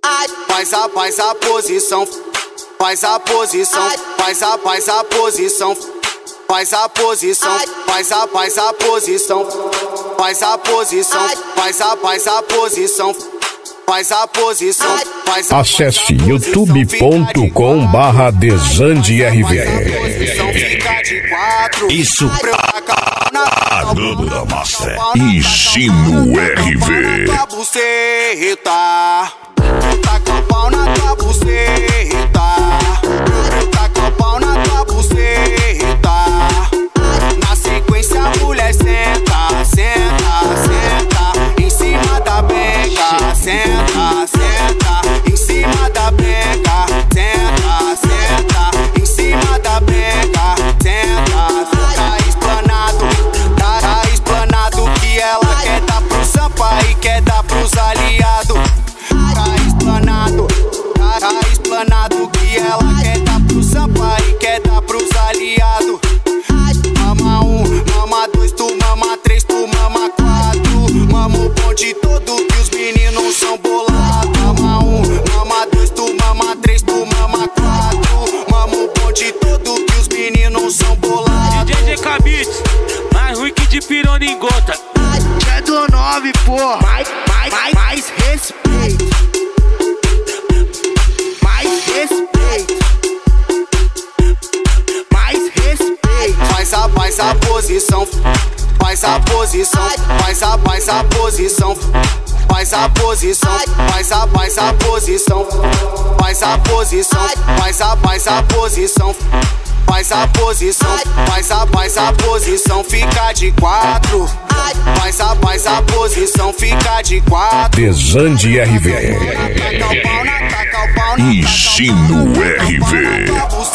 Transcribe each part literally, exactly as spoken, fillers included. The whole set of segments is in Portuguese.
Faz a, faz a posição, faz a posição, faz a, faz a posição, faz a posição, faz a, faz a posição, faz a posição, faz a, faz a posição, faz a posição, faz a. Acesse youtube ponto com barra Desande R V. Isso a dupla master e Gino R V. Taca o pau na tua buceta, taca o pau na tua buceta. Na sequência a mulher senta, senta, senta em cima da benga, senta, senta em cima da benga, senta, senta em cima da benga, senta. Tá explanado, tá, tá explanado que ela quer dar pro Sampa e quer dar pros aliados. Tá explanado, tá, tá explanado que ela quer dar pro Sampa e quer dar pros aliados. Mama um, mama dois, tu mama três, tu mama quatro. Mama o bonde todo que os meninos são bolados. Mama um, mama dois, tu mama três, tu mama quatro. Mama o bonde todo que os meninos são bolados. D J K-Beats, mais ruim que de pirona em gota. É do nove, porra. Mais, mais, mais, mais respeito. Mais respeito. Mais respeito. Faz a, faz a posição, faz a posição, faz a, faz a posição, faz a posição, faz a, faz a posição, faz a posição, faz a, faz a posição. Faz a posição, faz a, faz a posição, fica de quatro. Faz a, faz a posição, fica de quatro. Desande R V e Gino R V.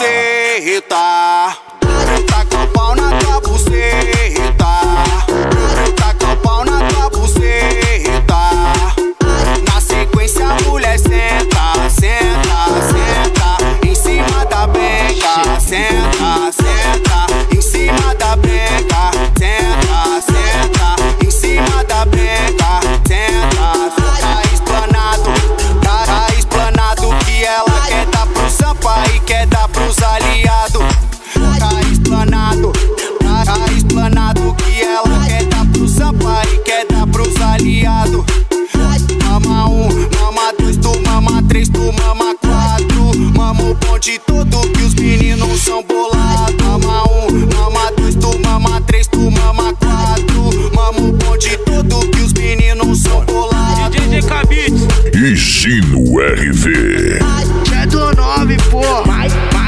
Taca o pau na tua buceta, taca o pau na tua buceta. Na sequência a mulher senta, senta, senta em cima da benga, senta, senta em cima da benga, senta, senta em cima da benga, senta. Tá explanado, tá, tá explanado que ela quer dar pro Sampa e quer dar pros aliados. Tá explanado, tá, tá explanado que ela quer dar pro Sampa e quer dar pros aliados. Mama um, mama dois, tu mama três, tu mama quatro. Mama o bonde todo que os meninos são bolados. Mama um, mama dois, tu mama três, tu mama quatro. Mama o bonde todo que os meninos são bolados. D J K-Beats e Gino R V. É do nove, porra. Mais, mais.